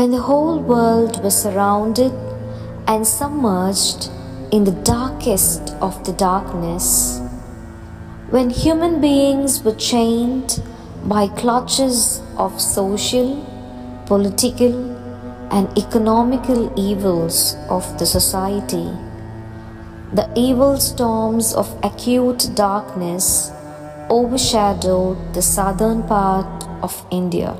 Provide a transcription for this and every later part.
when the whole world was surrounded and submerged in the darkest of the darkness, when human beings were chained by clutches of social, political, and economical evils of the society, the evil storms of acute darkness overshadowed the southern part of India.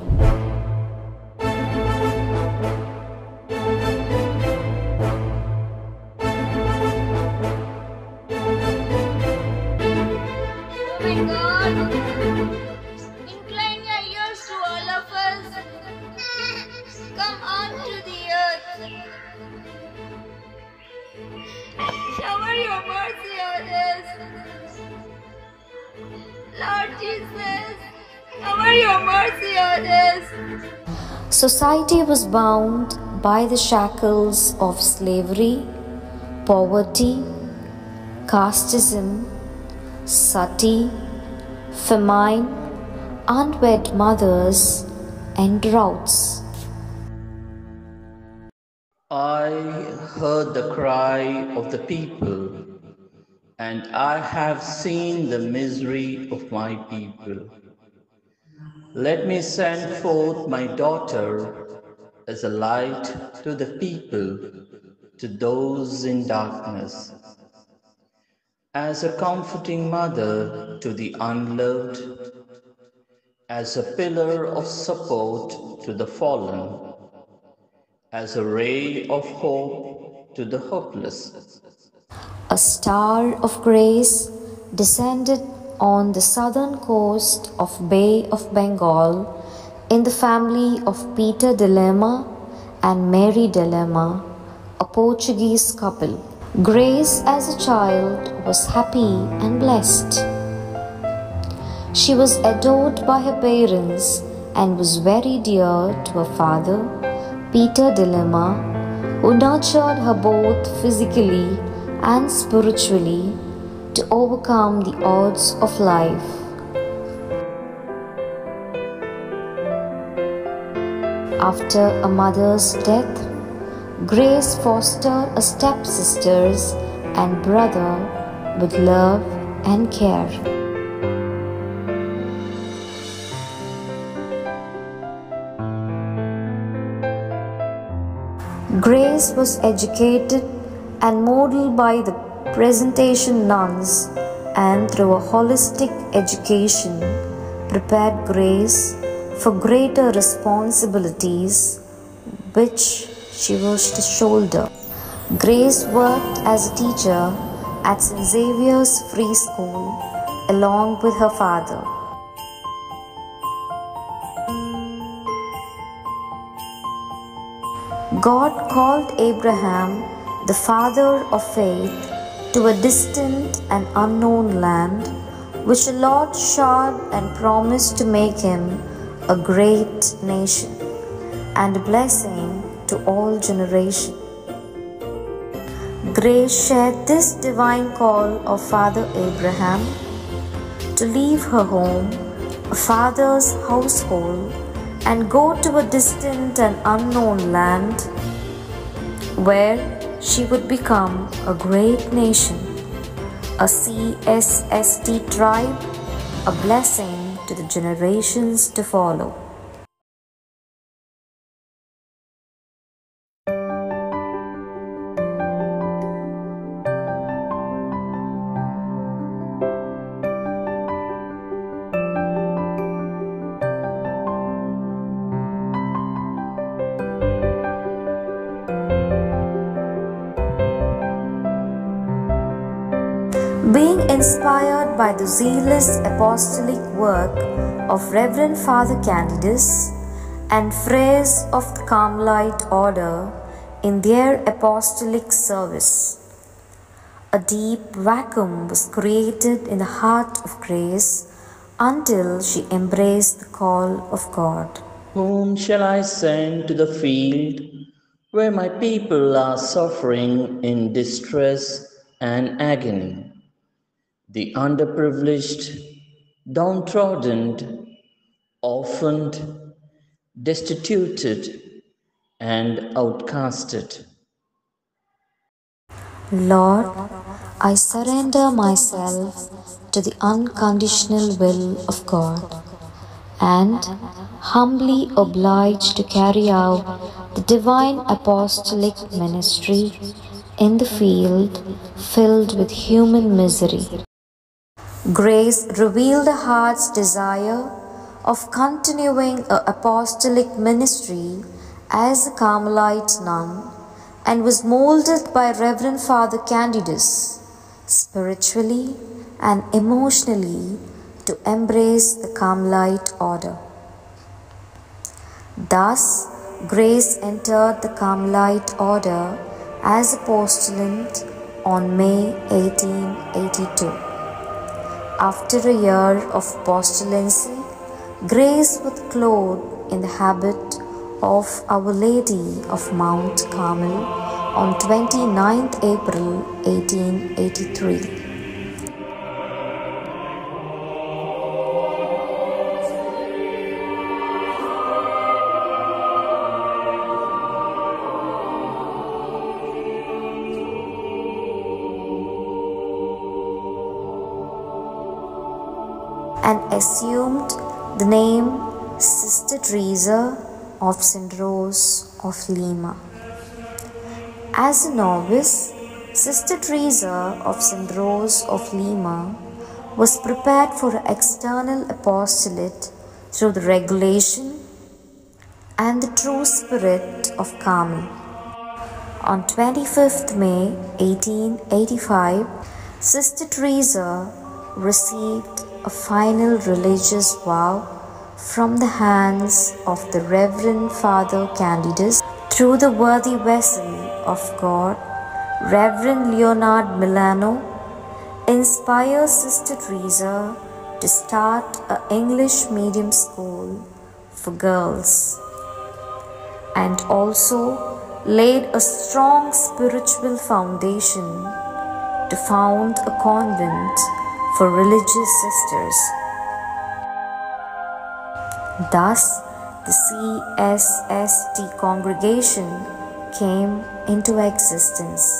Incline your ears to all of us. Come on to the earth. Shower your mercy on us. Lord Jesus, shower your mercy on us. Society was bound by the shackles of slavery, poverty, casteism, sati, famine, unwed mothers, and droughts. I heard the cry of the people, and I have seen the misery of my people. Let me send forth my daughter as a light to the people, to those in darkness, as a comforting mother to the unloved, as a pillar of support to the fallen, as a ray of hope to the hopeless. A star of grace descended on the southern coast of Bay of Bengal in the family of Peter de Lima and Mary de Lima, a Portuguese couple. Grace as a child was happy and blessed. She was adored by her parents and was very dear to her father, Peter de Lima, who nurtured her both physically and spiritually to overcome the odds of life. After a mother's death, Grace fostered a stepsisters and brother with love and care. Grace was educated and modeled by the Presentation nuns, and through a holistic education prepared Grace for greater responsibilities which she was to shoulder. Grace worked as a teacher at St. Xavier's Free School along with her father. God called Abraham, the father of faith, to a distant and unknown land, which the Lord showed and promised to make him a great nation and a blessing to all generations. Grace shared this divine call of Father Abraham to leave her home, a father's household, and go to a distant and unknown land where she would become a great nation, a CSST tribe, a blessing to the generations to follow. Being inspired by the zealous apostolic work of Reverend Father Candidus and Friars of the Carmelite Order in their apostolic service, a deep vacuum was created in the heart of Grace until she embraced the call of God. Whom shall I send to the field where my people are suffering in distress and agony? The underprivileged, downtrodden, orphaned, destituted, and outcasted. Lord, I surrender myself to the unconditional will of God and humbly obliged to carry out the divine apostolic ministry in the field filled with human misery. Grace revealed a heart's desire of continuing an apostolic ministry as a Carmelite nun and was molded by Reverend Father Candidus spiritually and emotionally to embrace the Carmelite order. Thus, Grace entered the Carmelite order as a postulant on May 1882. After a year of postulancy, Grace was clothed in the habit of Our Lady of Mount Carmel on 29th April 1883. And assumed the name Sister Teresa of St. Rose of Lima. As a novice, Sister Teresa of St. Rose of Lima was prepared for her external apostolate through the regulation and the true spirit of Carmel. On 25th May 1885, Sister Teresa received a final religious vow from the hands of the Reverend Father Candidus through the worthy vessel of God, Reverend Leonard Milano, inspires Sister Teresa to start an English medium school for girls and also laid a strong spiritual foundation to found a convent for religious sisters. Thus, the CSST congregation came into existence.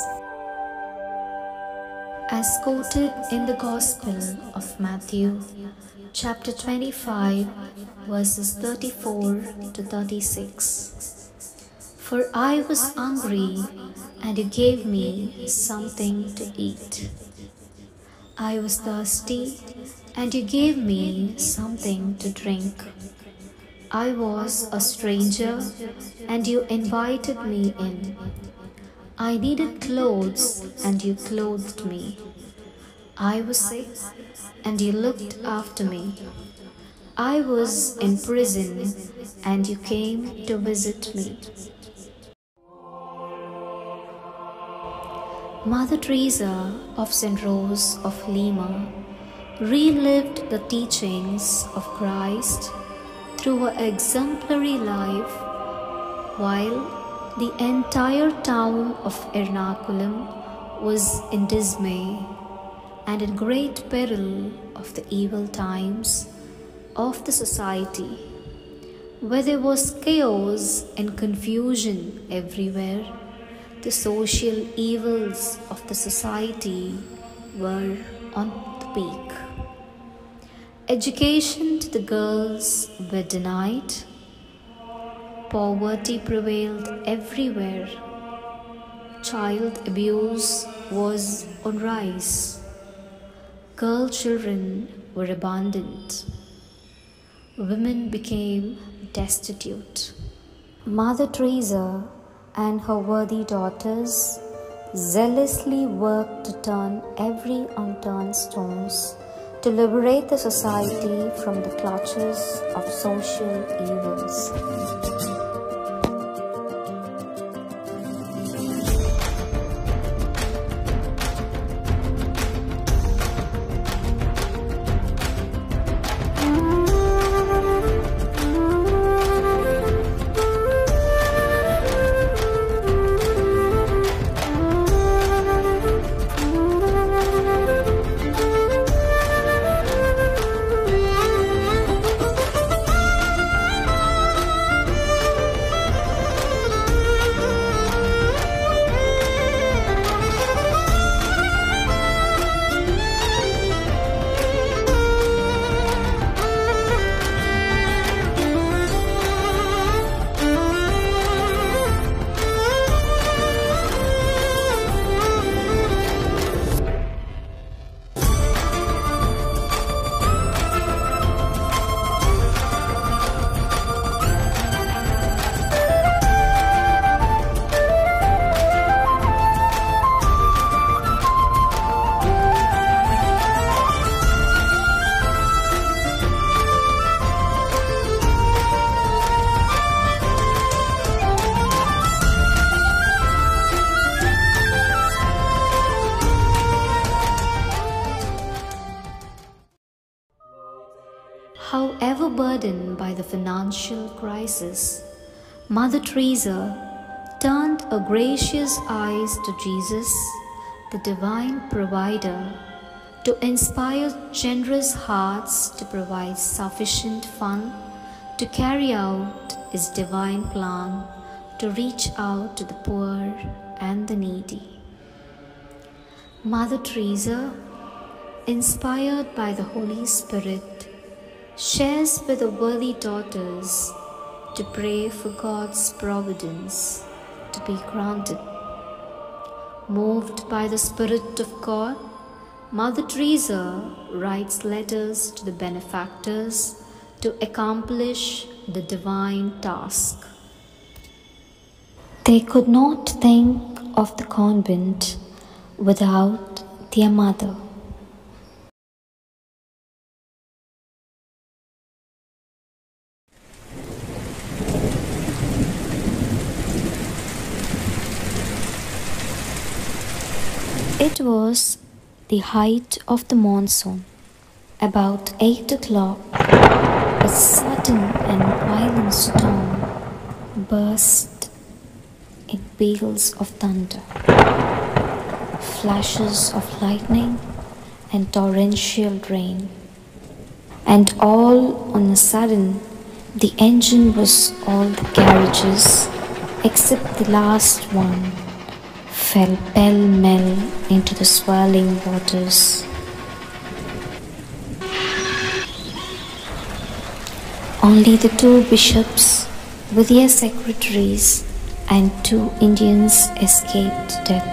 As quoted in the Gospel of Matthew, chapter 25, verses 34 to 36. For I was hungry, and you gave me something to eat. I was thirsty, and you gave me something to drink. I was a stranger, and you invited me in. I needed clothes, and you clothed me. I was sick, and you looked after me. I was in prison, and you came to visit me. Mother Teresa of St. Rose of Lima relived the teachings of Christ through her exemplary life, while the entire town of Ernakulam was in dismay and in great peril of the evil times of the society, where there was chaos and confusion everywhere. The social evils of the society were on the peak. Education to the girls were denied. Poverty prevailed everywhere. Child abuse was on rise. Girl children were abandoned. Women became destitute. Mother Teresa and her worthy daughters zealously worked to turn every unturned stones to liberate the society from the clutches of social evils. However burdened by the financial crisis, Mother Teresa turned her gracious eyes to Jesus, the divine provider, to inspire generous hearts to provide sufficient fund to carry out his divine plan to reach out to the poor and the needy. Mother Teresa, inspired by the Holy Spirit, shares with her worthy daughters to pray for God's providence to be granted. Moved by the Spirit of God, Mother Teresa writes letters to the benefactors to accomplish the divine task. They could not think of the convent without their mother. It was the height of the monsoon. About 8 o'clock, a sudden and violent storm burst in peals of thunder, flashes of lightning, and torrential rain. And all on a sudden, the engine was all the carriages, except the last one, fell pell-mell into the swirling waters. Only the 2 bishops with their secretaries and 2 Indians escaped death.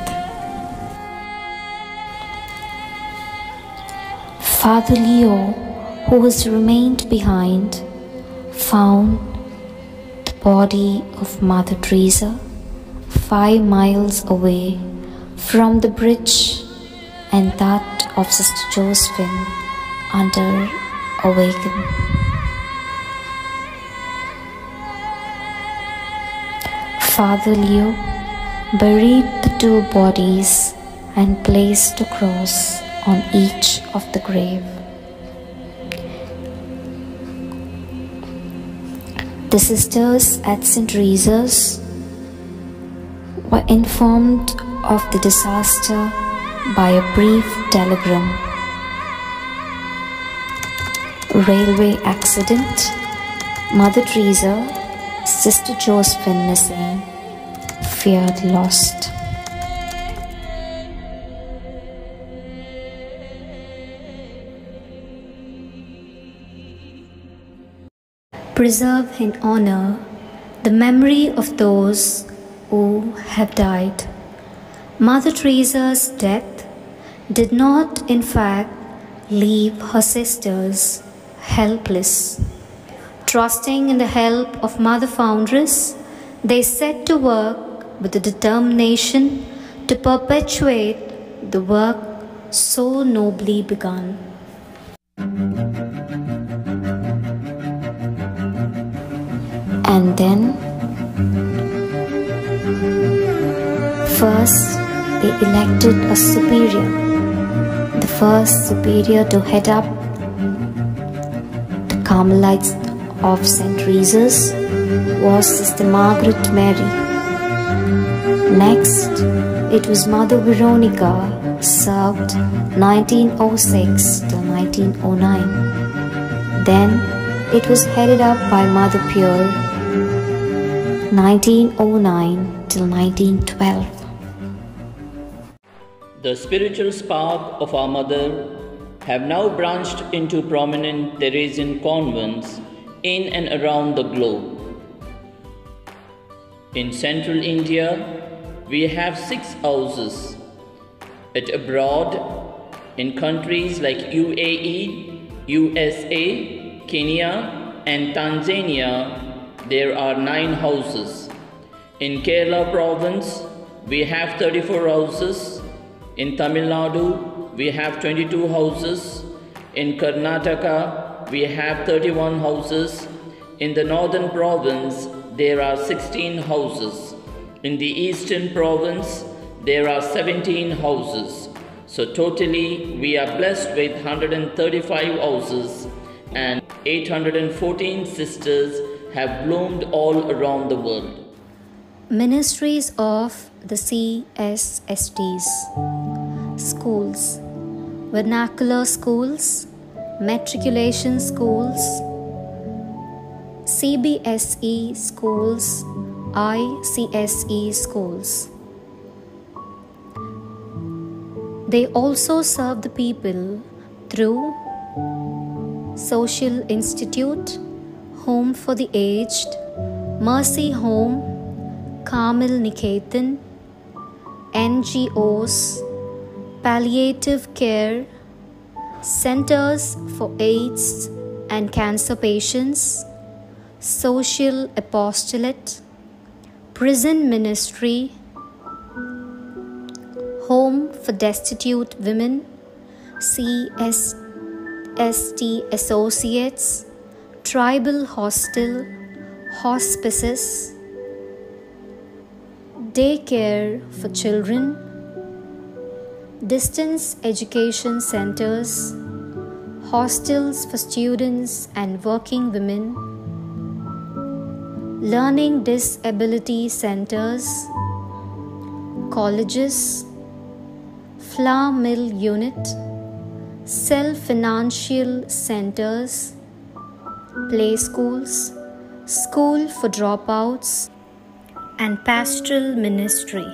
Father Leo, who was remained behind, found the body of Mother Teresa 5 miles away from the bridge, and that of Sister Josephine under a wagon. Father Leo buried the 2 bodies and placed a cross on each of the grave. The sisters at St. Teresa's were informed of the disaster by a brief telegram. Railway accident, Mother Teresa, Sister Josephine missing, feared lost. Preserve and honor the memory of those who have died. Mother Teresa's death did not, in fact, leave her sisters helpless. Trusting in the help of Mother Foundress, they set to work with the determination to perpetuate the work so nobly begun. And then, first they elected a superior. The first superior to head up the Carmelites of St. Teresa's was Sister Margaret Mary. Next, it was Mother Veronica, served 1906 till 1909. Then it was headed up by Mother Pure, 1909 till 1912. The spiritual spark of our mother have now branched into prominent Theresian convents in and around the globe. In central India, we have 6 houses. Abroad, in countries like UAE, USA, Kenya, and Tanzania, there are 9 houses. In Kerala province, we have 34 houses. In Tamil Nadu, we have 22 houses. In Karnataka, we have 31 houses. In the northern province, there are 16 houses. In the eastern province, there are 17 houses. So totally, we are blessed with 135 houses, and 814 sisters have bloomed all around the world. Ministries of the CSSTs. Schools. Vernacular schools, matriculation schools, CBSE schools, ICSE schools. They also serve the people through Social Institute, Home for the Aged, Mercy Home, Carmel Niketan, NGOs, palliative care, centers for AIDS and cancer patients, social apostolate, prison ministry, home for destitute women, CSST associates, tribal hostel, hospices, daycare for children, distance education centers, hostels for students and working women, learning disability centers, colleges, flour mill unit, self-financial centers, play schools, school for dropouts, and pastoral ministry.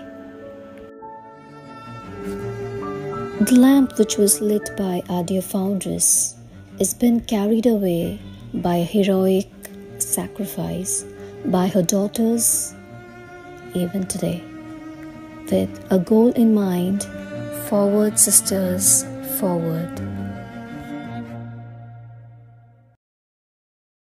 The lamp which was lit by our dear Foundress has been carried away by a heroic sacrifice by her daughters even today. With a goal in mind, forward sisters, forward.